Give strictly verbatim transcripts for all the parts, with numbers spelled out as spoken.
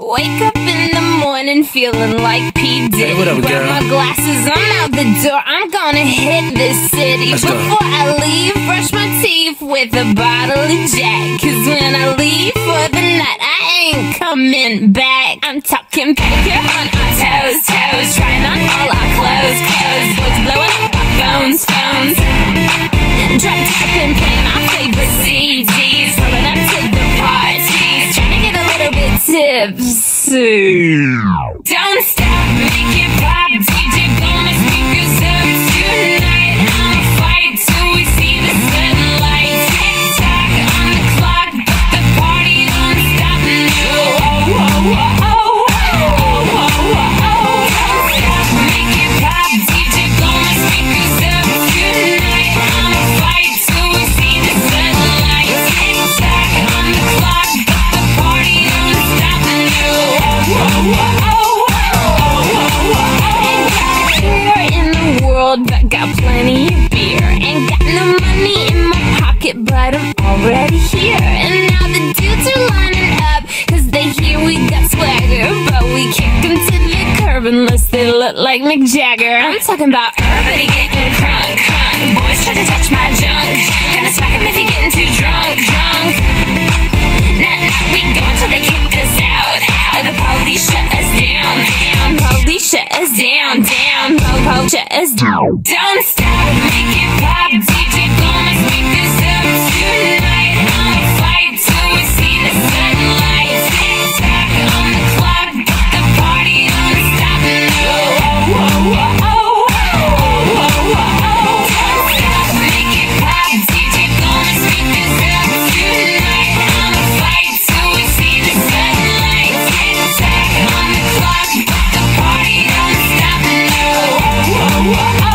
Wake up in the morning feeling like P. Diddy. Hey, what up, Grab girl? my glasses, I'm out the door. I'm gonna hit this city. Let's go. Before I leave, brush my teeth with a bottle of Jack. Cause when I leave for the night, I ain't coming back. I'm talking pedicure on our toes, toes. Trying on all our clothes, clothes. Boys blowing up our phones, phones. Drop top and playing our favorite C Ds. Rolling up to the parties. Trying to get a little bit tipsy. Don't stop, make it pop. D J gonna speakers up tonight. I'ma fight till we see the sunlight. Tick tock on the clock, but the party don't stop. No, oh, oh, oh, oh, oh, oh, oh, oh. Don't stop, make it pop. D J gonna speakers up tonight. I'ma fight till we see the sunlight. Tick tock on the clock, but the party don't stop. No, oh, oh, oh, oh. But got plenty of beer. Ain't got no money in my pocket, but I'm already here. And now the dudes are lining up, cause they hear we got swagger. But we kick them to the curb unless they look like Mick Jagger. I'm talking about everybody getting crunk, crunk. Boys try to touch my junk. Gonna smack him if he getting too drunk, drunk. Nah, nah, we go until they kick us out. Or the police shut us down, down. Police shut us down, down. Po-po shut us down. Don't stop, make it pop. D J gonna speak this up tonight. I'ma fight till we see the sunlight. Tick tock on the clock, but the party don't stop. No, oh, oh, oh, oh, oh, oh, oh, oh. Don't stop, make it pop. D J gonna speak this up tonight. I'ma fight till we see the sunlight. Tick tock on the clock, but the party don't stop. No, oh, oh, oh, oh.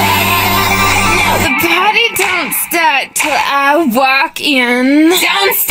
Till I walk in. Don't stop.